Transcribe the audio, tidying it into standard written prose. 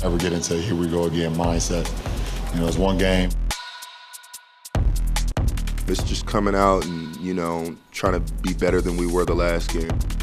ever get into here we go again mindset. You know, it's one game. It's just coming out and, trying to be better than we were the last game.